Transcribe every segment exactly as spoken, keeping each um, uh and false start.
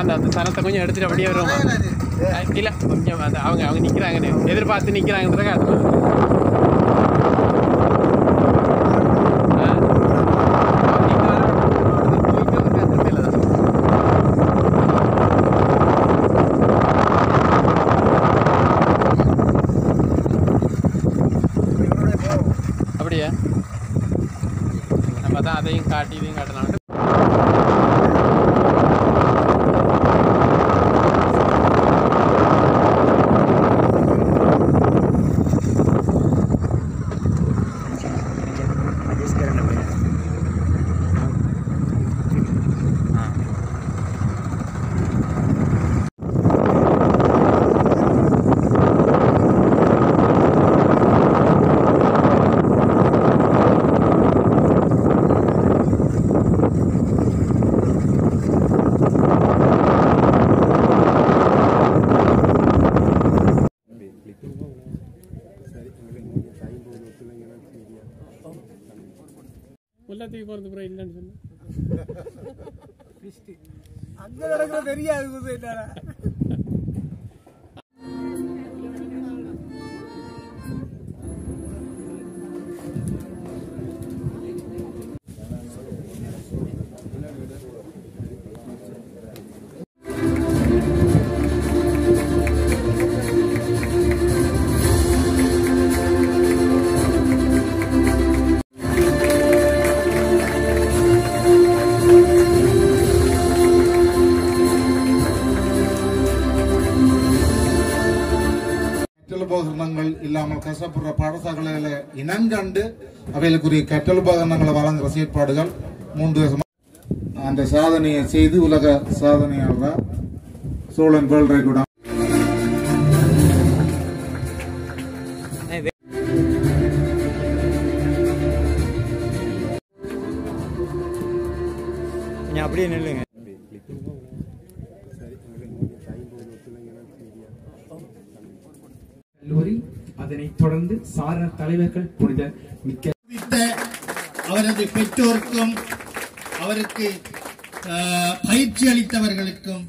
அந்த அந்த சனத்தை கொஞ்சம் எடுத்துட்டு அப்படியே வருவோமா? இல்லை கொஞ்சம் அந்த அவங்க அவங்க நிற்கிறாங்கன்னு எதிர்பார்த்து நிற்கிறாங்கன்றத காட்டணும். அப்படியா? நம்ம தான் அதையும் காட்டி இதையும் காட்டலாம். எல்லாத்தையும் போகிறது அப்புறம் இல்லைன்னு சொன்னேன். அங்கே நடக்கிற தெரியாது. உபகரணங்கள் இல்லாமல் கஷ்டப்படுற பாடசாலைகளை இனங்கண்டு அவைகளுக்குரிய கற்றல் உபகரணங்களை வழங்குற செயற்பாடுகள் மூன்று வருஷமா அந்த சாதனையை செய்து உலக சாதனையாளர் சோழன் வேர்ல்ட் ரெக்கார்ட் அப்படியே நில்லுங்க. கல்லூரி அதனைத் தொடர்ந்து சாரண தலைவர்கள் புனித மிக்க அவரது பெற்றோருக்கும் அவருக்கு பயிற்சி அளித்தவர்களுக்கும்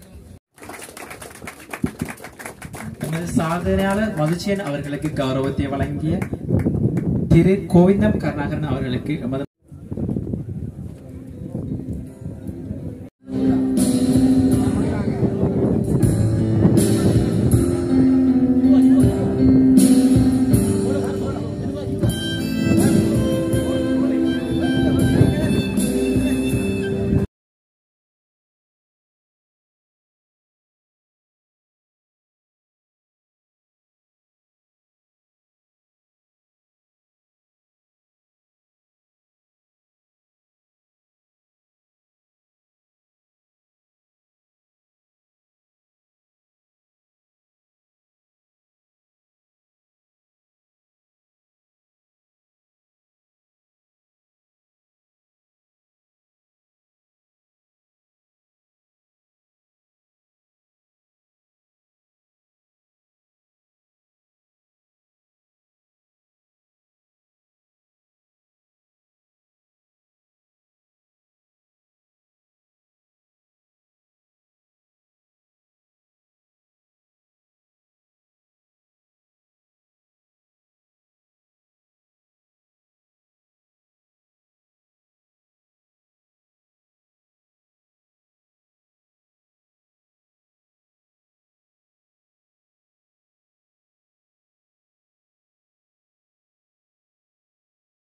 நமது சாதனையாளர் மதுச்சேன் அவர்களுக்கு கௌரவத்தை வழங்கிய திரு கோவிந்தம் கருணாகரன் அவர்களுக்கு எமது